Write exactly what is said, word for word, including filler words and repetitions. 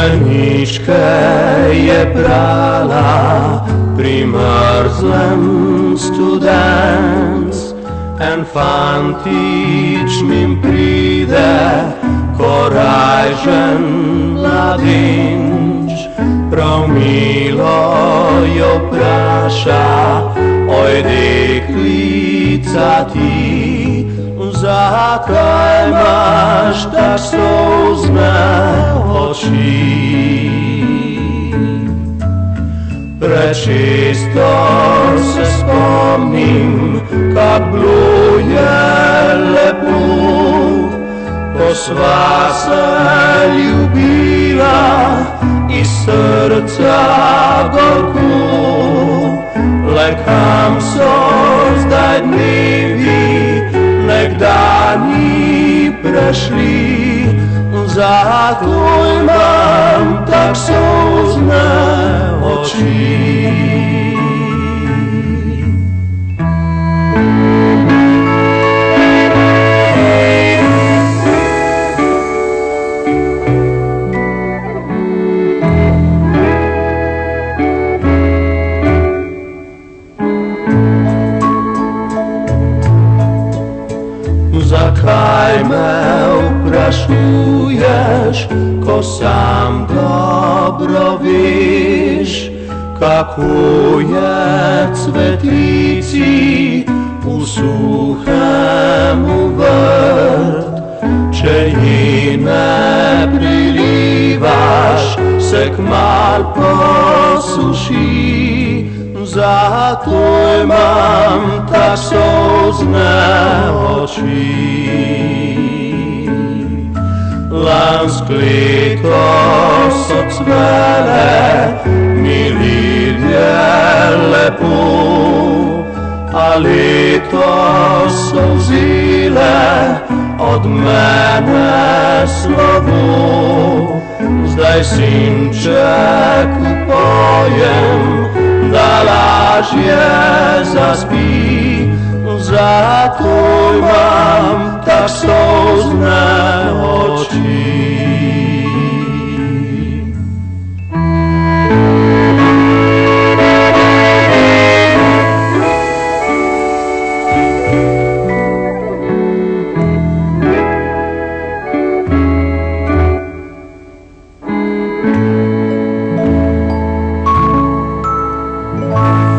Ženičke je brala pri mrzlem studens, en fantič mim pride, korajžen mladinč, prav milo jo vpraša, oj deklica ti, zakaj imaš tak solzne oči? Prečisto se spomnim, kak bilo je lepo, ko sva se ljubila iz srca gorko. Le kam so zdaj dnevi, nekdanji prešli, zato imam tak solzne oči. Zakaj me vprašuješ, ko sam dobro veš, kako je cvetlici v suhem vrt? Če ji ne prilivaš, se kmal posuši, zato imam tak solzne oči. Lansko leto so cvele mi lilje lepo, a letos so vzele od mene slovo. Zdaj sinček pojem, da lažje zaspi, zato imam tak solzne oči. Bye.